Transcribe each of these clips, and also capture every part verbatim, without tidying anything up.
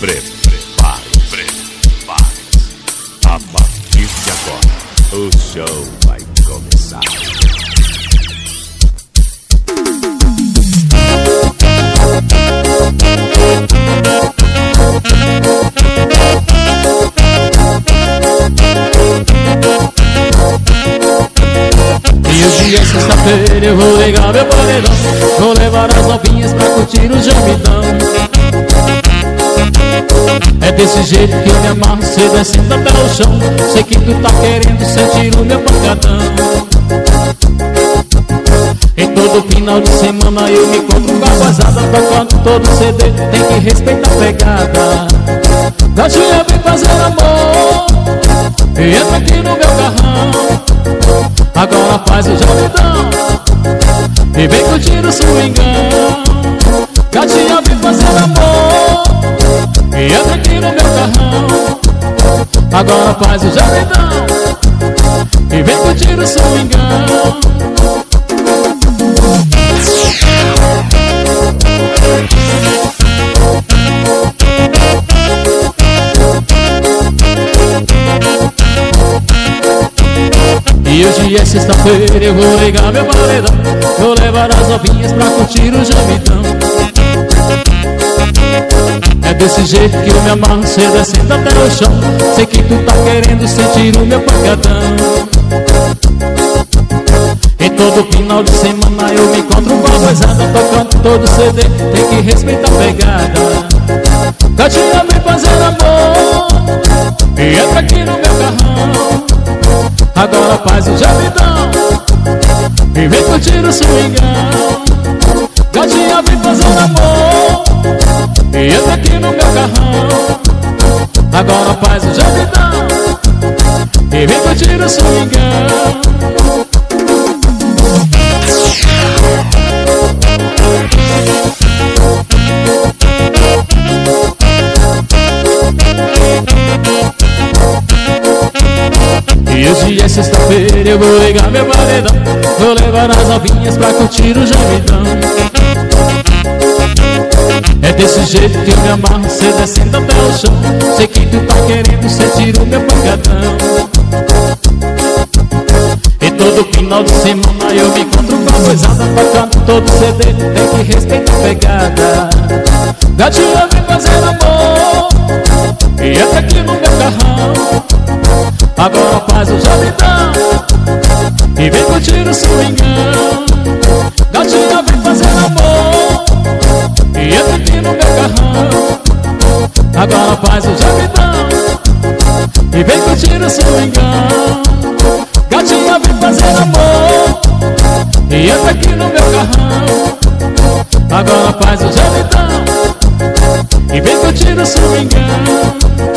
Prepare, prepare. A partir de agora, o show vai começar. E hoje é sexta-feira, eu vou ligar meu paredão. Vou levar as novinhas pra curtir o gemidão. É desse jeito que eu me amarro, cê descendo até o chão. Sei que tu tá querendo sentir o meu pancadão. E todo final de semana eu me encontro com a guazada, tocando todo C D, tem que respeitar a pegada. Gatinha, vem fazer amor e entra aqui no meu carrão. Agora faz o gemidão e vem curtir o swingão. Gatinha, vem fazer amor e entra aqui no meu carrão. Agora faz o gemidão e vem curtir o swingão. E hoje é sexta-feira, eu vou ligar meu paredão. Vou levar as novinhas pra curtir o gemidão. É desse jeito que eu me amarro, cê descendo até o chão. Sei que tu tá querendo sentir o meu pancadão. E todo final de semana eu me encontro com a guazada, tocando todo C D, tem que respeitar a pegada. Gatinha, vem fazer amor e entra aqui no meu carrão. Agora faz o gemidão e vem curtir o swingão. Gatinha, vem fazer amor e entra aqui no meu carrão. Agora faz o gemidão e vem curtir o swingão. E hoje é sexta-feira, eu vou ligar meu paredão. Vou levar as novinhas pra curtir o gemidão. É desse jeito que eu me amarro, cê descendo até o chão. Sei que tu tá querendo sentir o meu pancadão. E todo final de semana eu me encontro com a gurizada, tocando todo C D, tem que respeitar a pegada. Gatinha, vem fazer amor e entra aqui no meu carrão. Agora faz o gemidão e vem curtir o swingão. Gatinha, vem fazer amor e entra aqui no meu carrão. Agora faz o gemidão e vem curtir o swingão. Gatinha, vem fazer amor e entra aqui no meu carrão. Agora faz o gemidão e vem curtir o swingão.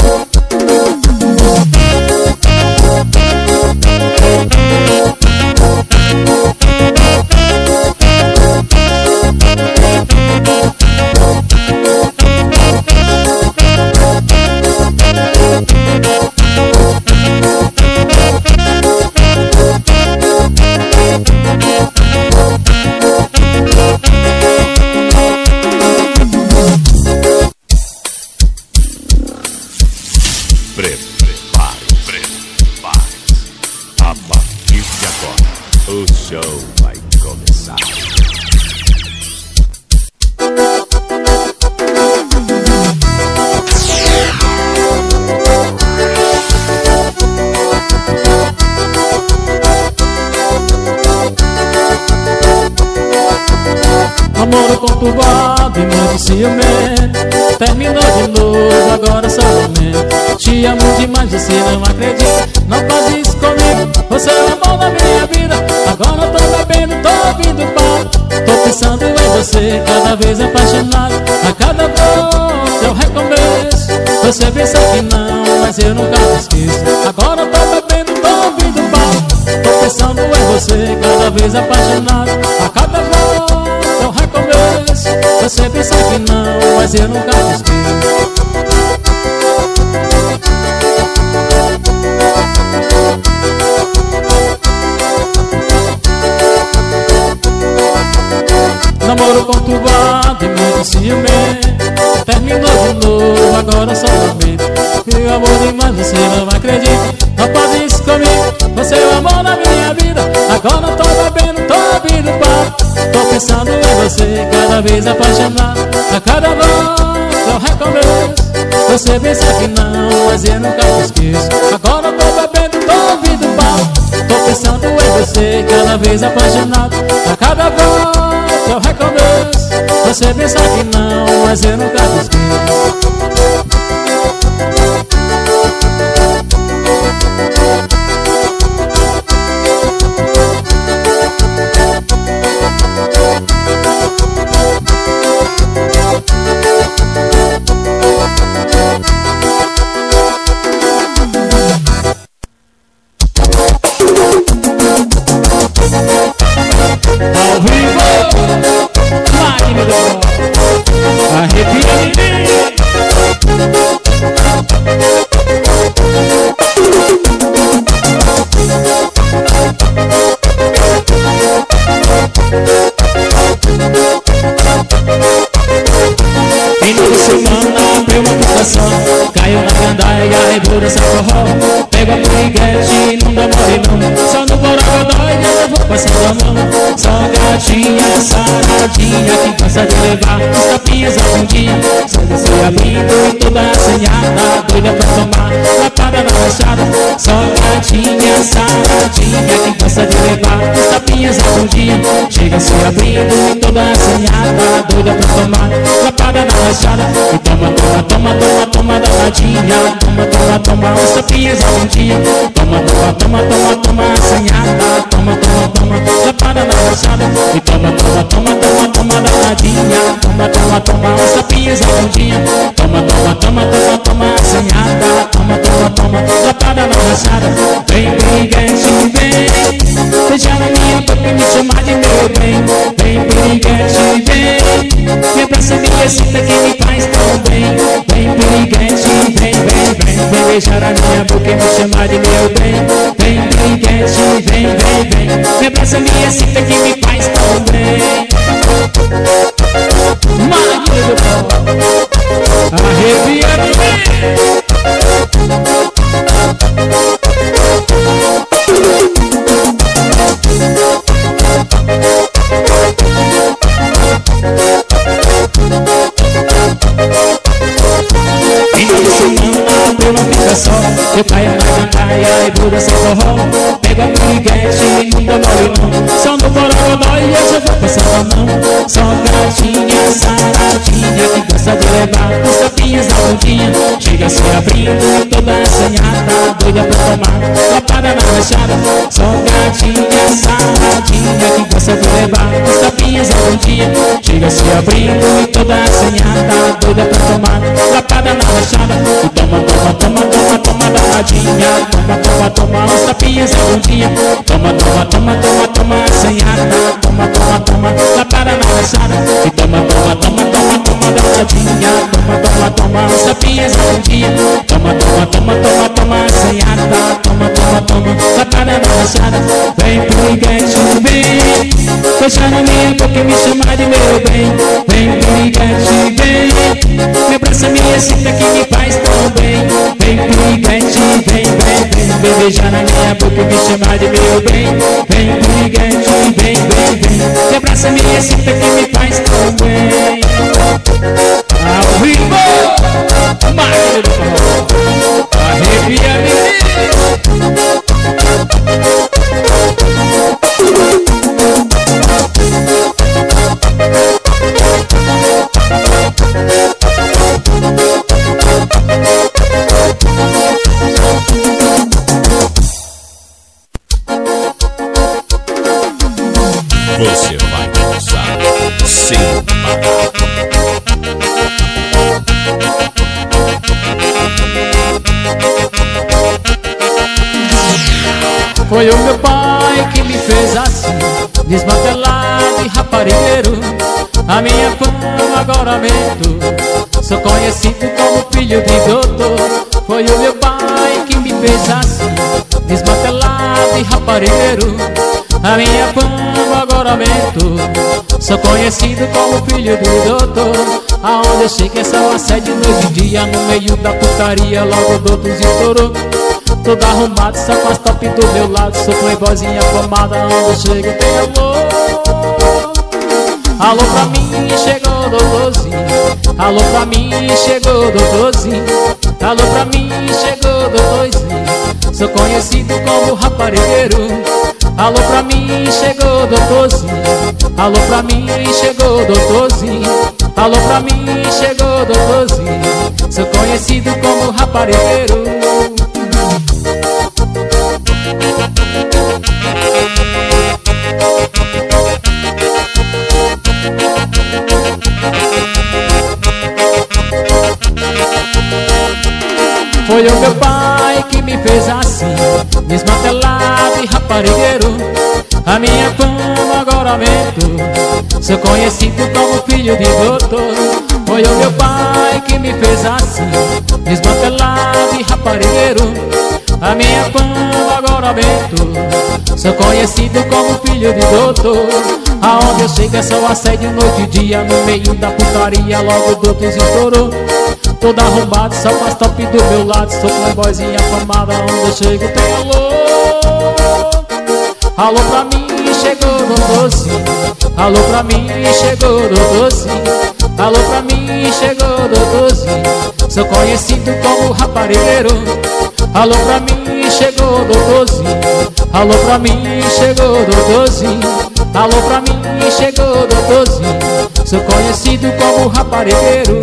Prepare, prepare. A partir de agora, o show vai começar. Namoro conturbado e muito ciumento, terminou de novo, agora só lamento. Te amo demais, você não acredita. Não faz isso comigo, você é o amor da minha vida. Agora tô bebendo, tô ouvindo papo, tô pensando em você, cada vez apaixonado. A cada volta é um recomeço. Você pensa que não, mas eu nunca te esqueço. Agora tô bebendo, tô ouvindo papo, tô pensando em você, cada vez apaixonado. A cada volta é um recomeço. Você pensa que não, mas eu nunca te esqueço. Namoro conturbado e muito ciumento, terminou de novo, agora só prometo que eu amo demais, você não acredita. Não faz isso comigo, você é o amor da minha vida. Agora eu tô bebendo, tô ouvindo papo, tô pensando em você, cada vez apaixonado. A cada volta eu recomeço. Você pensa que não, mas eu nunca te esqueço. Agora eu tô bebendo, tô ouvindo papo, tô pensando em você, cada vez apaixonado. A cada volta eu recomeço. Você pensa que não, mas eu nunca te esqueço. Ao vivo, máquina do pó, arrepia. Final de semana, abriu uma tentação, caiu na gandaia e dura sem forró. Pego a piriguete, não demore não, só no borogodó e eu vou passando a mão. Só gatinha, saradinha, que cansa de levar os tapinhas a bundinha. Só desceu abrindo e toda assanhada, doida pra tomar lapada na rachada. Só gatinha, saradinha, que cansa de levar os tapinhas a bundinha. Chega se abrindo e toda assanhada, doida pra tomar lapada na rachada. E toma, toma, toma, toma, toma da ladinha. Toma, toma, toma, os tapinhas a bundinha. Toma, toma, toma, toma, toma assanhada. Toma, toma, toma, lapada na rachada. E toma, toma, toma, toma, toma da ladinha. Toma, toma, toma, os tapinhas a bundinha. Toma, toma, toma, toma, toma assanhada. Toma, toma, toma, lapada na rachada. Vem, piriguete, vem, beija na minha boca e me chamar de meu bem. Vem, piriguete, vem, me abraça, me excita que me faz tão bem. Vem, piriguete, vem, vem, vem, vem beijar a minha boca e me chamar de meu bem. Vem, piriguete, vem, vem, vem, me abraça, me excita que me faz tão bem. Máquina do pó, arrepia bem. Final de semana, abriu uma fica só, eu caio na gandaia e dura sem forró. Pego a piriguete e não demore não, só no borogodó e eu já vou passando a mão. Só gatinha, saradinha, que gosta de levar os tapinhas na bundinha. Chega se abrindo e toda assanhada, doida pra tomar lapada na rachada. Só gatinha, saradinha, que gosta de levar os tapinhas na bundinha. Chega se abrindo e toda assanhada, doida pra tomar lapada na rachada. E toma, toma, toma, toma, toma da ladinha. Toma, toma, toma, os tapinhas na bundinha. Toma, toma, toma, toma, toma assanhada. Toma, toma, toma, lapada na rachada. E toma, toma, toma, toma, toma da ladinha. Toma, toma, toma, os tapinhas na bundinha. Toma, toma, toma, toma, toma assanhada. Toma, toma, toma, lapada na rachada. Vem, piriguete, vem, beija na minha boca e me chama de meu bem. Vem, piriguete, vem, me abraça, me excita que me faz tão bem. Vem, piriguete, vem, vem, vem, vem beijar na minha boca e me chamar de meu bem. Vem, piriguete, vem, vem, vem, me abraça, me excita que me faz tão bem. Ao vivo, máquina do pó, arrepia menino. Você vai dançar sem parar. Foi o meu pai que me fez assim, desmantelado e raparigueiro. A minha fama agora aumentou, sou conhecido como filho de doutor. Foi o meu pai que me fez assim, desmantelado e raparigueiro. A minha fama agora aumentou, sou conhecido como filho do doutor. aonde eu sei que é só assédio noite e dia. No meio da putaria logo doutos estourou. Todo arrumado, só com as top do meu lado. Sou playboyzinha pomada, aonde eu chego tem alô. Alô pra mim, chegou doutorzinho. Alô pra mim, chegou doutorzinho. Alô pra mim, chegou doutorzinho. Sou conhecido como raparigueiro. Alô pra mim, chegou doutorzinho. Alô pra mim, chegou doutorzinho. Alô pra mim, chegou doutorzinho. Sou conhecido como raparigueiro. Foi o meu pai que me fez assim, desmantelado e raparigueiro. A minha fama agora aumentou, sou conhecido como filho de doutor. Foi o meu pai que me fez assim, desmantelado e raparigueiro. A minha fama agora aumentou, sou conhecido como filho de doutor. Aonde eu chego é só assédio noite e dia. No meio da putaria logo doutos estourou. Todo arrombado, só com as top do meu lado. Sou playboyzinha famada, onde eu chego tem alô. Alô pra mim, chegou doutorzinho. Alô pra mim, chegou doutorzinho. Alô pra mim, chegou doutorzinho. Sou conhecido como raparigueiro. Alô pra mim, chegou doutorzinho. Alô pra mim, chegou doutorzinho. Alô pra mim, chegou doutorzinho. Sou conhecido como raparigueiro.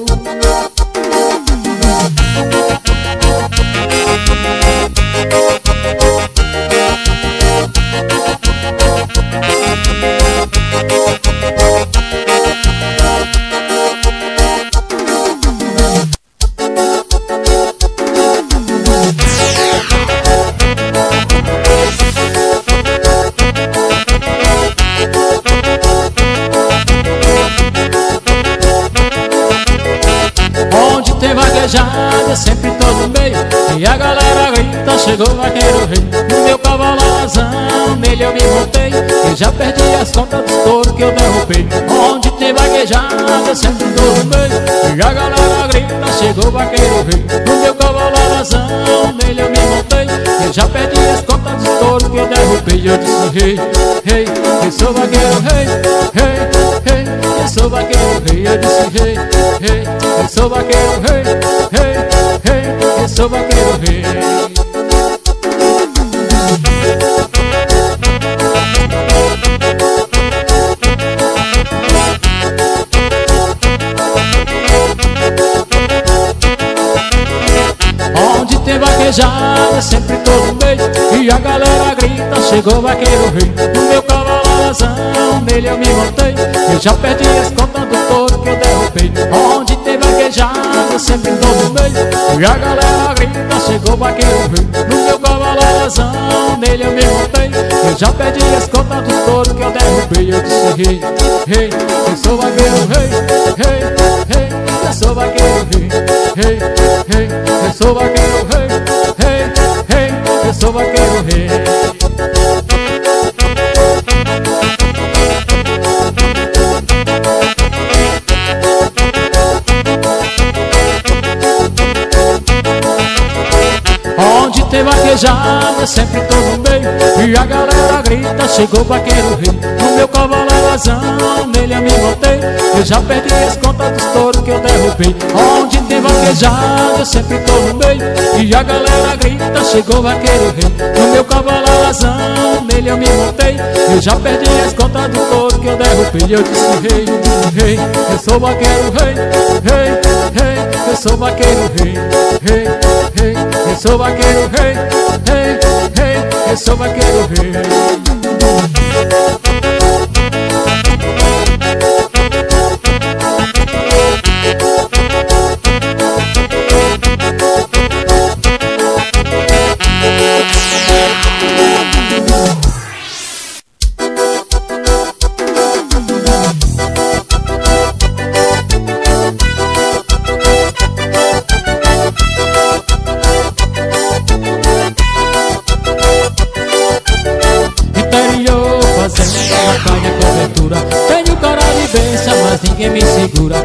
Eu sempre tô no meio e a galera grita, chegou o vaqueiro rei. No meu cavalo azão, nele eu me montei e já perdi as contas dos touros que eu derrubei. Onde tem vaquejada, eu sempre tô no meio e a galera grita, chegou o vaqueiro rei. No meu cavalo azão, nele eu me montei e já perdi as contas dos touros que eu derrubei. Eu disse rei, rei, eu sou vaqueiro rei, rei, rei, eu sou vaqueiro rei. Eu disse rei, rei, eu sou vaqueiro rei, rei, rei, eu sou vaqueiro rei. Onde tem vaquejada, sempre tô no meio e a galera grita, chegou o vaqueiro rei. No meu cavalo azão, nele eu me montei eu já perdi as contas do touro que eu derrubei. Onde tem vaquejada, sempre tô no meio e a galera grita, chegou o vaqueiro rei. No meu cavalo azão, nele eu me montei eu já perdi as contas do touro que eu derrubei. Eu disse rei, rei, eu sou vaqueiro rei, rei, rei, eu sou vaqueiro rei, rei, rei, eu sou vaqueiro rei, rei, rei, eu sou vaqueiro rei. Onde tem vaquejada, sempre tô no meio e a galera grita, chegou o vaqueiro rei. No meu cavalo azão, nele eu me montei eu já perdi as contas dos touros que eu derrubei. Onde tem vaquejada, sempre tô no meio e a galera grita, chegou o vaqueiro rei. No meu cavalo azão, nele eu me montei eu já perdi as contas dos touros que eu derrubei. Eu disse rei, rei, eu sou vaqueiro rei, rei, rei, eu sou vaqueiro rei, rei, rei, eu sou vaqueiro rei, rei, rei, eu sou vaqueiro rei. Interior fazendo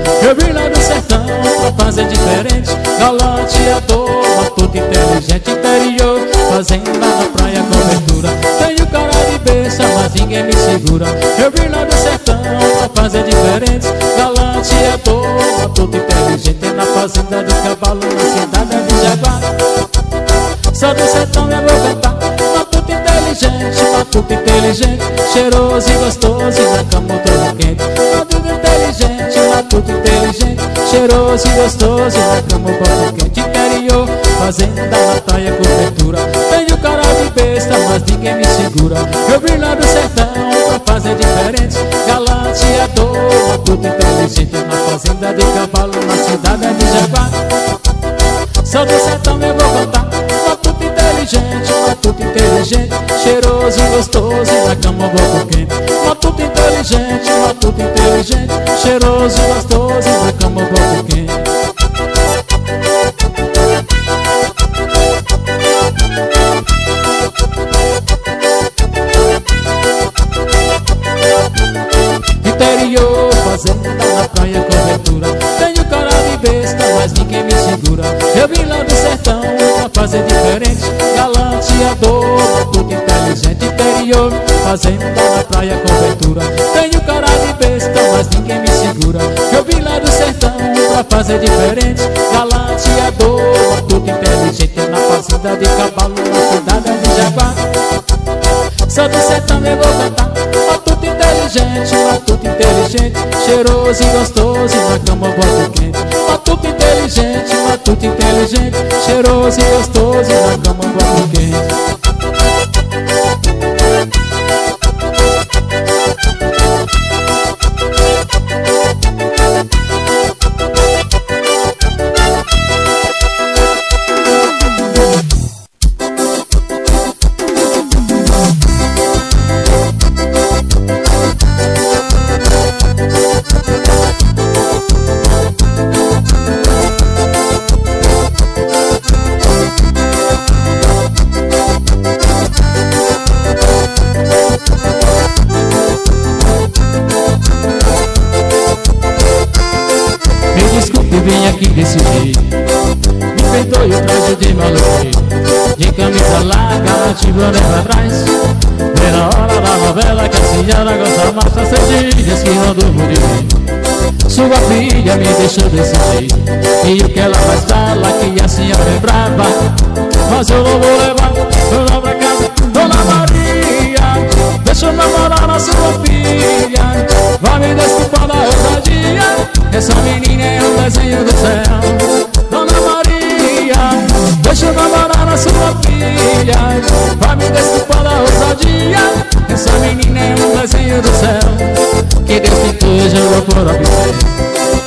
Eu vim lá do sertão pra fazer diferente, galanteador, matuto inteligente, interior, fazenda na praia, cobertura. Tenho cara de besta, mas ninguém me segura. Eu vim lá do sertão pra fazer diferente, galanteador, matuto inteligente, na fazenda do cavalo, na cidade de Jaguar. Sou do sertão e eu vou cantar, matuto inteligente, matuto inteligente, cheiroso e gostoso e na cama todo quente. Matuto inteligente, matuto inteligente, cheiroso e gostoso e na cama todo quente. Interior, fazenda na praia, cobertura. Tenho cara de besta, mas ninguém me segura. Eu vim lá do sertão pra fazer diferente, galanteador, matuto inteligente, na fazenda de cavalo, na cidade de Jaguar. Sou do sertão e vou cantar, matuto inteligente, matuto inteligente, cheiroso e gostoso e na cama bobo quente. Matuto inteligente, matuto inteligente, cheiroso e gostoso e na cama bobo quente. Interior, fazenda na praia, cobertura. Tenho cara de besta, mas ninguém me segura. Eu vim lá do sertão pra fazer diferente, galanteador, matuto inteligente, interior, fazenda na praia, cobertura. Tenho cara de besta, mas ninguém me segura. Eu vim lá do sertão pra fazer diferente, galanteador, matuto inteligente, na fazenda de cavalo, na cidade de Jaguar. Sou do sertão e vou cantar, matuto inteligente, matuto inteligente, cheiroso e gostoso e na cama bobo quente. Matuto inteligente, matuto inteligente, cheiroso e gostoso e na cama bobo quente. Vim aqui desse jeito, me perdoe o traje de maluqueiro, de camisa larga, de boné pra trás. Vê na hora da novela que a senhora gosta mais, faz três dias que não durmo de bem. Sua filha me deixou desse jeito, e o que ela mais fala que a senhora é brava. Mas eu não vou levar dona pra casa, Dona Maria, deixa eu namorar a sua filha. Vai me desculpar da ousadia, essa menina é um desenho do céu. Dona Maria, deixa eu namorar a sua filha. Vai me desculpar da ousadia, essa menina é um desenho do céu. Que Deus pintou e jogou por obter.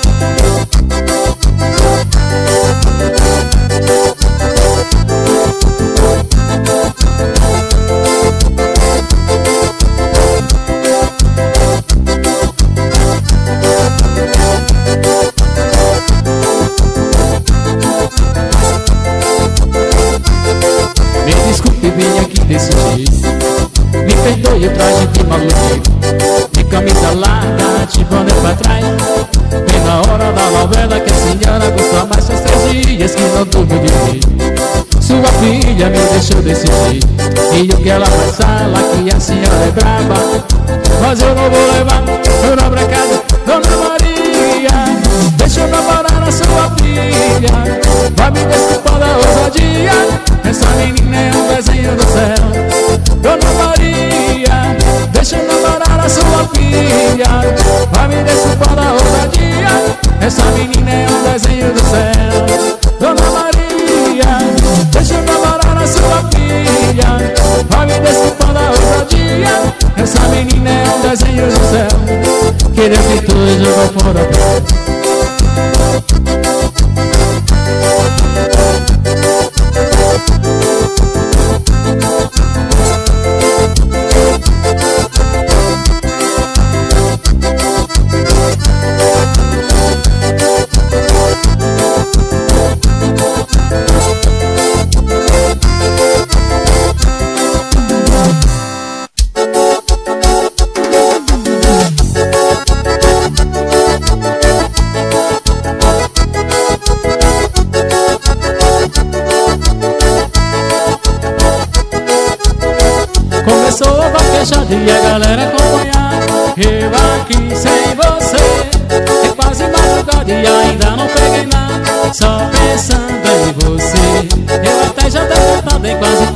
Vim aqui desse jeito, me perdoe o traje de maluqueiro, de camisa larga, de boné pra trás. Bem na hora da novela que a senhora gosta mais, faz três dias que não durmo direito. Sua filha me deixou desse jeito, e o que ela mais fala que a senhora é brava. Mas eu não vou levar eu pra casa, Dona Maria, deixa eu namorar a sua filha. Vai me desculpar da ousadia, essa menina é um desenho do céu. Dona Maria, deixa eu namorar a sua filha. Vai me desculpar da ousadia, essa menina é um desenho do céu. Dona Maria, deixa eu namorar a sua filha. Vai me desculpar da ousadia, essa menina é um desenho do céu. Que Deus que tu jogou fora.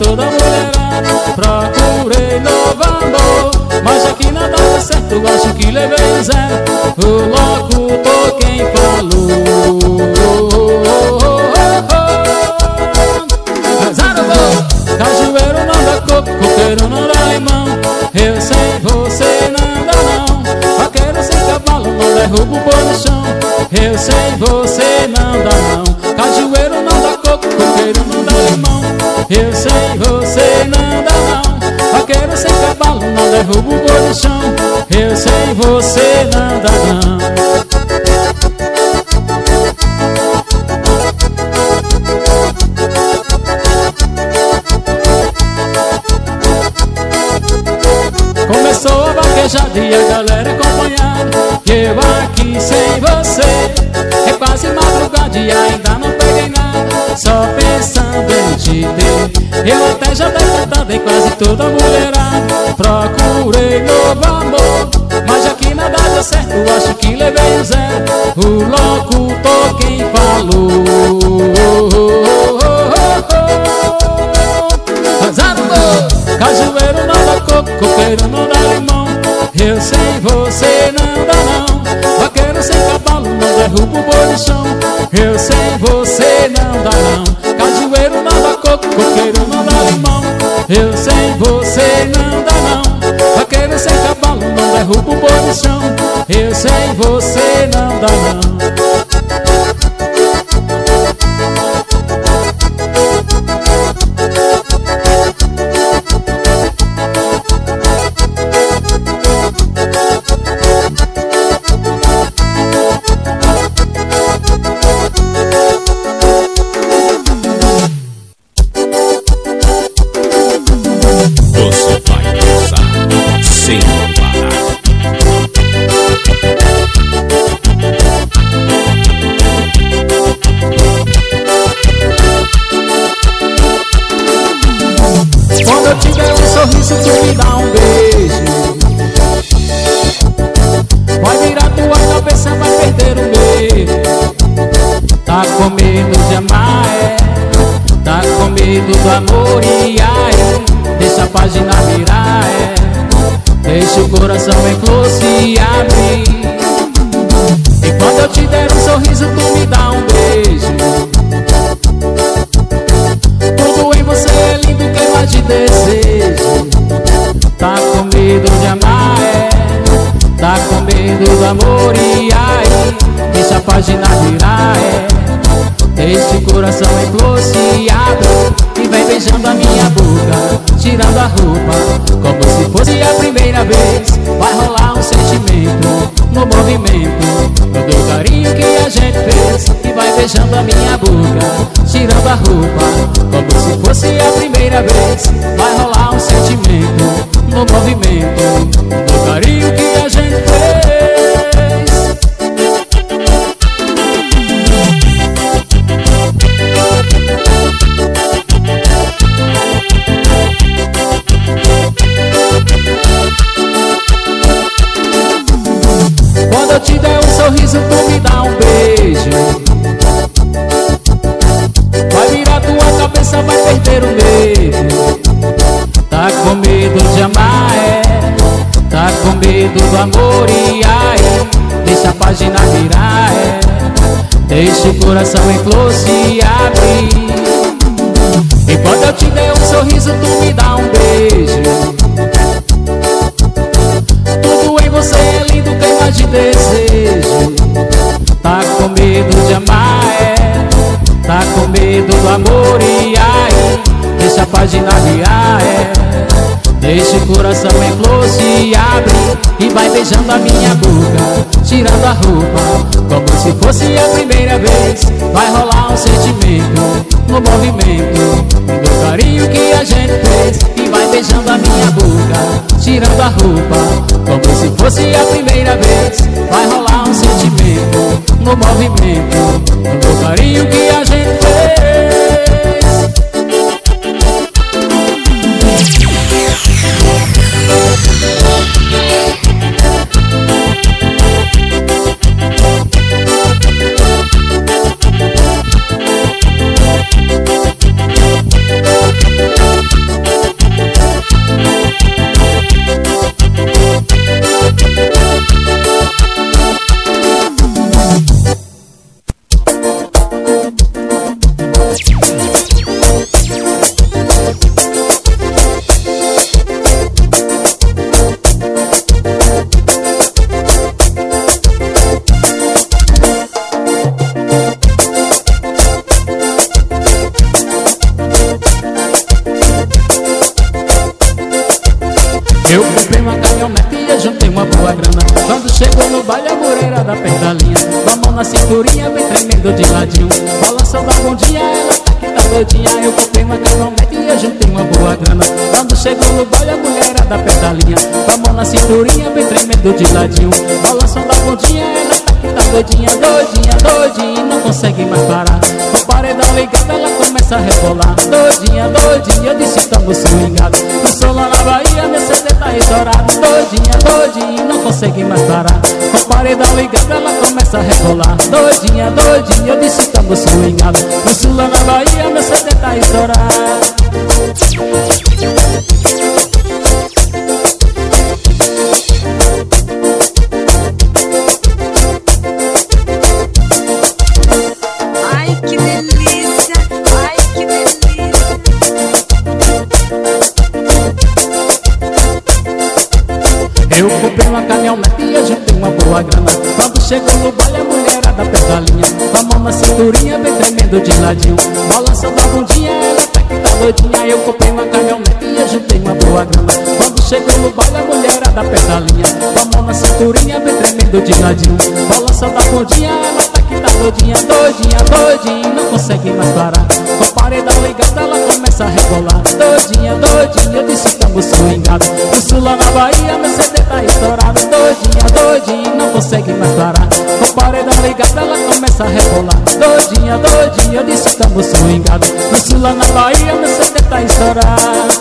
toda mulherada. Procurei novo amor, mas aqui nada dá certo, acho que levei um zero. O locutor quem falou. Zero gol, cajueiro não dá coco, coqueiro não dá limão. Eu sem você não dá não, vaqueiro sem cavalo não derruba o boi no chão. Eu sem você não dá não, cajueiro não dá coco, coqueiro não dá limão. Eu sem você não dá não, vaqueiro sem cavalo não derruba o boi no chão. Eu sem você não dá não. Começou a vaquejada e a galera acompanhada, e eu aqui sem você. É quase madrugada e ainda não peguei nada, só pensando em te ter. Eu até já dei cantada em quase toda mulherada. Procurei novo amor, mas aqui nada deu certo, acho que levei um zero. O locutor quem falou. Zero gol, cajueiro não dá coco, coqueiro não dá limão. Eu sem você não dá não, vaqueiro sem cavalo não derruba o boi no chão. Eu sem você não dá não, cajueiro não dá coco, coqueiro não dá limão. Eu sem você não dá não, vaqueiro sem cavalo não derruba o boi no chão. Eu sem você não dá não. Do amor e ai, deixa a página virar, é. Deixa o coração em flor se abrir. E quando eu te der um sorriso, tu me dá um beijo. Tudo em você é lindo, que mais te desejo. Tá com medo de amar, é. Tá com medo do amor e ai, deixa a página virar, é. Deixa o coração em flor se abre e vem beijando a minha boca, tirando a roupa, como se fosse a primeira vez. Vai rolar um sentimento no movimento, todo o carinho que a gente fez. E vai beijando a minha boca, tirando a roupa, como se fosse a primeira vez. Vai rolar um sentimento no movimento, todo o carinho que a gente fez. Quando eu te der um sorriso, tu me dá um beijo. Vai virar tua cabeça, vai perder o medo. Tá com medo de amar, é. Tá com medo do amor e ai, deixa a página virar, é. Deixa o coração em flor se abrir. E quando eu te der um sorriso, tu me dá um beijo. Tudo em você é lindo, quem mais te desejo. Tá com medo de amar, é. Tá com medo do amor e ai, deixa a página virar, é. Deixa o coração em flor se abre e vai beijando a minha boca, tirando a roupa, como se fosse a primeira vez. Vai rolar um sentimento no movimento, do carinho que a gente fez. E vai beijando a minha boca, tirando a roupa, como se fosse a primeira vez. Vai rolar um sentimento no movimento, do carinho que a gente fez. chegou no baile a mulherada perto da linha, com a mão na cinturinha, bem tremendo de ladinho, balançando a bundinha, ela tá que tá doidinha. Eu comprei uma caminhonete e eu juntei uma boa grana. Quando chegou no baile a mulherada perto da linha, com a mão na cinturinha, bem tremendo de ladinho, balançando a bundinha, ela tá que tá doidinha, doidinha, doidinha, não consegue mais parar. Com o paredão ligado ela começa a rebolar, doidinha, doidinha, eu disse tamo swingado. No som lá na Bahia, meu C D tá estourado, doidinha, doidinha, não consegue mais parar. Com o paredão ligado ela começa a rebolar, doidinha, doidinha, eu disse tamo swingado. No sul lá na Bahia, meu C D tá estourado. Eu comprei uma caminhonete e eu juntei uma boa grana. Quando chegou no baile a mulherada perto da linha, com a mão na cinturinha, bem tremendo de ladinho, balançando a bundinha, ela tá que tá doidinha. Eu comprei uma caminhonete e eu juntei uma boa grana. Quando chegou no baile a mulherada perto da linha, com a mão na cinturinha, bem tremendo de ladinho, balançando a bundinha, ela tá que tá doidinha, doidinha, doidinha, não consegue mais parar. Com o paredão ligado ela começa a rebolar, doidinha, doidinha, eu disse tamo swingado. No sul lá na Bahia, meu C D tá estourado, doidinha, doidinha, não consegue mais parar. Com o paredão ligado ela começa a rebolar, doidinha, doidinha, eu disse tamo swingado. No sul lá na Bahia, meu C D tá estourado.